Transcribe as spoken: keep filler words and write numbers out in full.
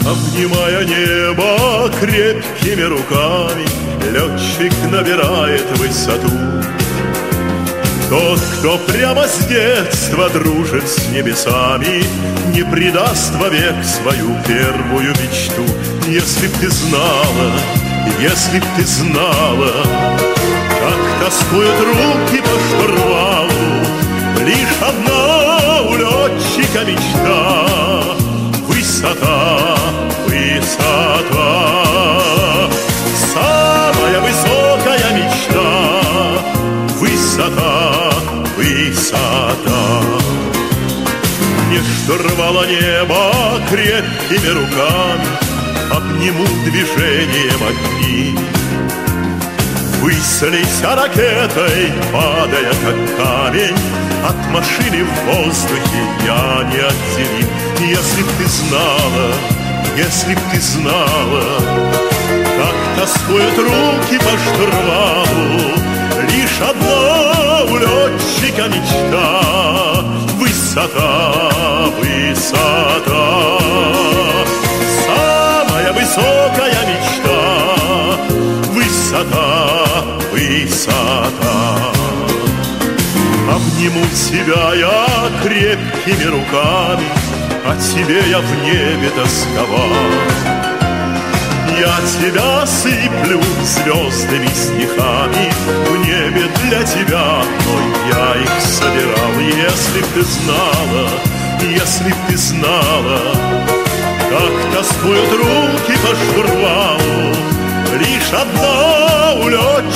Обнимая небо крепкими руками, летчик набирает высоту. Тот, кто прямо с детства дружит с небесами, не предаст вовек свою первую мечту. Если б ты знала, если б ты знала, как тоскуют руки по штурвалу, лишь одна у летчика мечта — высота, высота. Самая высокая мечта — высота, высота. Не штурвала небо крепкими руками, обниму движением огни. Выслися ракетой, падая как камень, от машины в воздухе я не отделим. Если б ты знала, если б ты знала, как тоскуют руки по штурвалу, лишь одна у летчика мечта — высота, высота. Самая высокая мечта — высота, высота. Обниму тебя я крепкими руками, о тебе я в небе тосковал. Я тебя сыплю звездными стихами, в небе для тебя одной я их собирал. Если б ты знала, если б ты знала, как тоскуют руки по штурвалу, лишь одна у летчика